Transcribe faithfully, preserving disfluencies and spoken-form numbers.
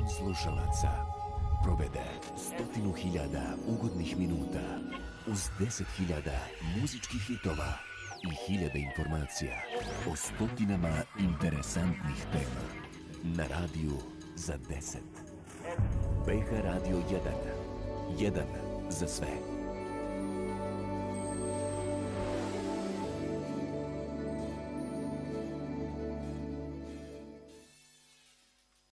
slušalaca provede stotinu hiljada ugodnih minuta uz deset hiljada muzičkih hitova i hiljade informacija o stotinama interesantnih tema na radiju za deset. be ha Radio jedan. Jedan za sve.